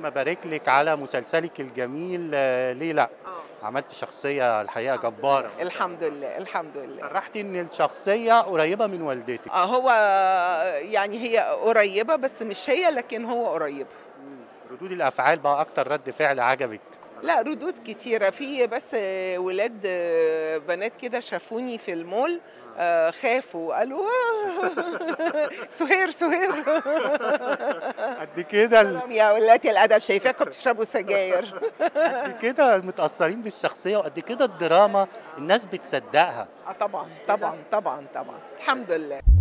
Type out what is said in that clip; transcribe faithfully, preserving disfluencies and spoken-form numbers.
ما أبارك لِك على مسلسلِك الجميل آه، ليه لأ، آه. عملتِ شخصية الحقيقة جبارة، الحمد لله، الحمد لله. صرحتِ إن الشخصية قريبة من والدتِك. آه، هو يعني هي قريّبة بس مش هي، لكن هو قريّب. إمم، ردود الأفعال بقى أكتر رد فعل عجبِك؟ لأ، ردود كتيرة، في بس ولاد بنات كده شافوني في المول آآ، خافوا قالوا سهير، سهير. قد كده ال حرام يا ولات الأدب شايفاكم بتشربوا سجاير. قد كده متأثرين بالشخصية وقد كده الدراما الناس بتصدقها. آه طبعًا، طبعًا، طبعًا، طبعًا، الحمد لله.